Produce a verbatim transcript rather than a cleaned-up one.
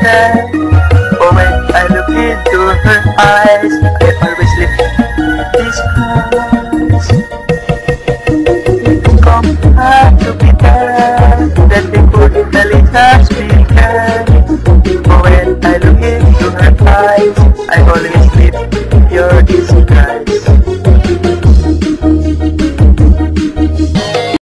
sad. Oh, when I look into her eyes, I always live these cries. It's come hard to be there, that they couldn't let us began. Oh, when I look into her eyes, I always live your